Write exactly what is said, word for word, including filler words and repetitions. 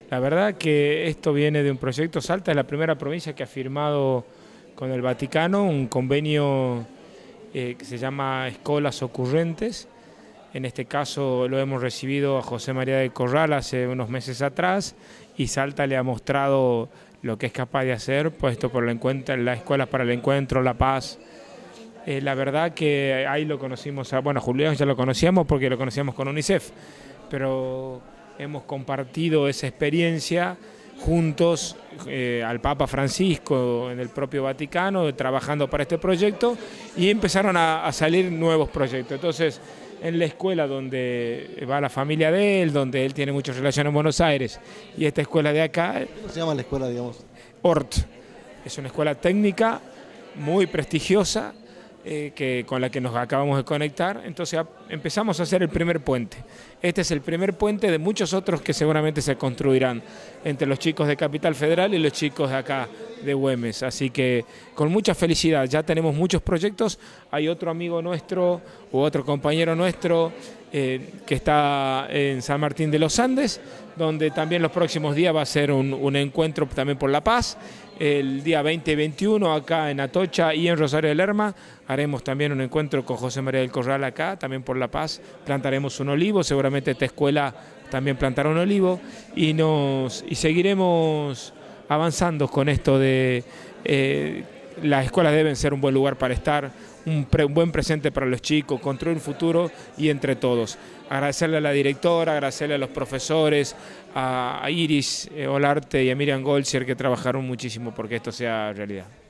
La verdad que esto viene de un proyecto. Salta es la primera provincia que ha firmado con el Vaticano un convenio eh, que se llama Escolas Ocurrentes. En este caso lo hemos recibido a José María del Corral hace unos meses atrás y Salta le ha mostrado lo que es capaz de hacer, puesto por el encuentro, la Escuela para el Encuentro, La Paz. Eh, la verdad que ahí lo conocimos, a, bueno, Julián ya lo conocíamos porque lo conocíamos con UNICEF, pero hemos compartido esa experiencia juntos eh, al Papa Francisco en el propio Vaticano, trabajando para este proyecto, y empezaron a, a salir nuevos proyectos. Entonces, en la escuela donde va la familia de él, donde él tiene muchas relaciones en Buenos Aires, y esta escuela de acá, ¿Cómo se llama la escuela, digamos? Ort, es una escuela técnica muy prestigiosa, Eh, que, con la que nos acabamos de conectar. Entonces a, empezamos a hacer el primer puente. Este es el primer puente de muchos otros que seguramente se construirán entre los chicos de Capital Federal y los chicos de acá de Güemes. Así que con mucha felicidad, ya tenemos muchos proyectos. Hay otro amigo nuestro u otro compañero nuestro eh, que está en San Martín de los Andes, donde también los próximos días va a ser un, un encuentro también por la paz. El día veinte y veintiuno acá en Atocha y en Rosario de Lerma haremos también un encuentro con José María del Corral acá, también por La Paz. Plantaremos un olivo, seguramente esta escuela también plantará un olivo y, nos, y seguiremos avanzando con esto de eh, las escuelas deben ser un buen lugar para estar, un, pre, un buen presente para los chicos, construir un futuro y entre todos. Agradecerle a la directora, agradecerle a los profesores, a, a Iris eh, Olarte y a Miriam Golcher que trabajaron muchísimo porque esto sea realidad.